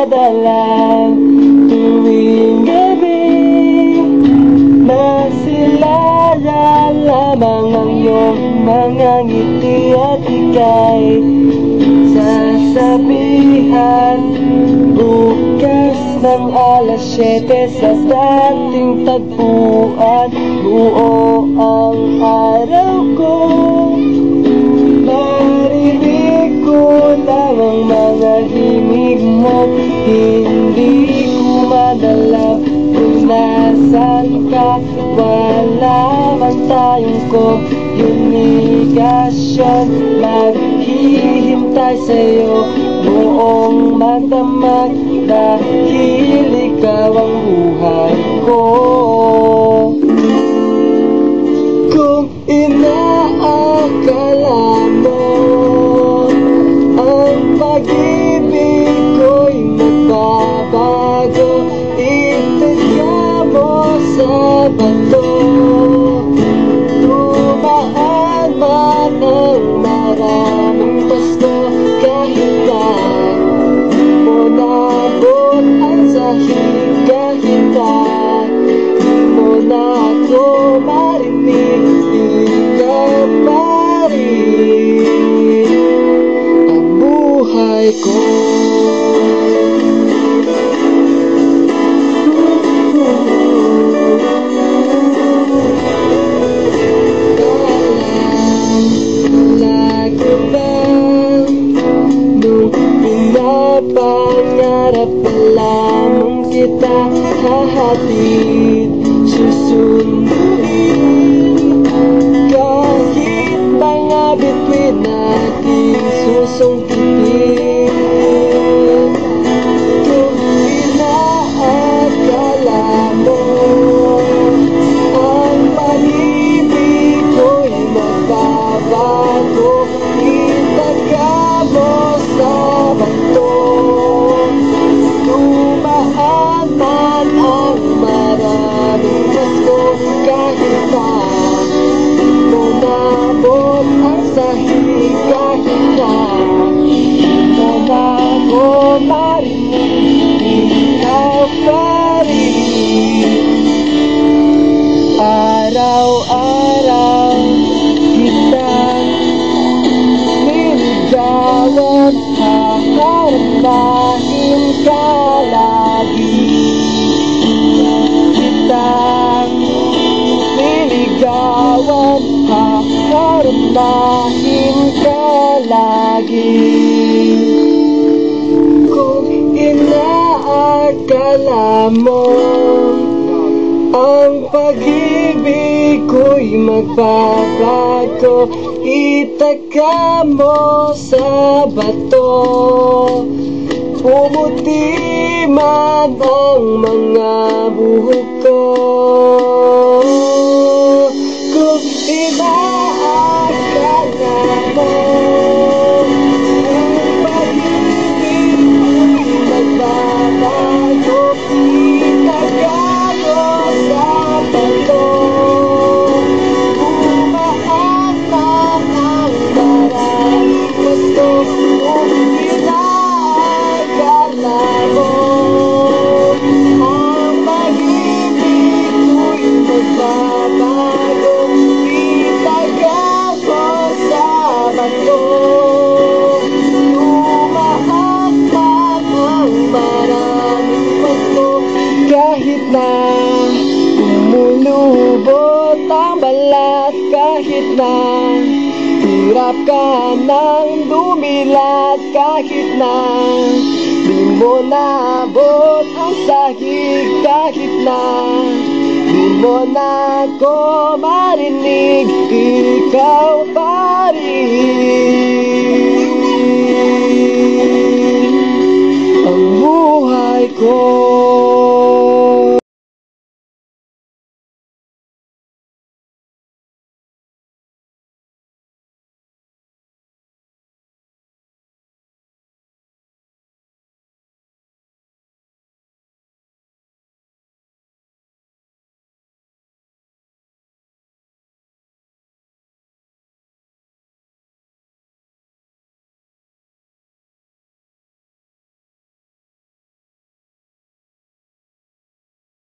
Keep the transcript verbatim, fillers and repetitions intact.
nagdadala tuwing gabi. Masilala lamang ang iyong mga ngiti at ika'y sasabihan bukas ng alas siyete sa dating tagpuan. Buo ang araw ko, marinig ko lang ang mga himig mo. Hindi ko madala kung nasan ka. Wala man tayong komunikasyon, maghihintay sa'yo buong magdamag dahil ikaw ang buhay ko. Kung inaakala mo ang pag-ibig ko'y magbabago, itaga mo sa bato. Tumaan man ang maraming pasto, kahit na mo nabot ang sahig, kahit na di mo na ako marinig, ikaw pa rin ang buhay ko. Pangarap lamang kita hahatid, susunduin kahit mga bituin natin susungkitin. Kung inaakala mo ang pag-ibig ko'y magbabago, itaga mo sa bato. Tumaan man ang maraming pasto, kahit pa di mo nabot ang sahig, kahit na di mo na ako marinig, ikaw pa rin. Araw-araw kitang niligawan, hahanapin ka lagi. Kitang niligawan, hahanapin ka lagi. Kung inaakala mo ang pag-ibig ko'y magbabago, itaga mo sa bato. Pumuti man ang mga buhok ko. Kung inaakala mo ang pag-ibig ko'y magbabago, itaga mo sa bato. Tumaan man ang maraming pasto, kung inaakala mo ang pag-ibig ko'y magbabago, itaga mo sa bato. Tumaan man ang maraming pasto, kahit na umulubot ang balat, kahit na hirap ka nang dumilat, kahit na di mo nabot ang sahig, kahit na di mo na ako marinig, ikaw pa rin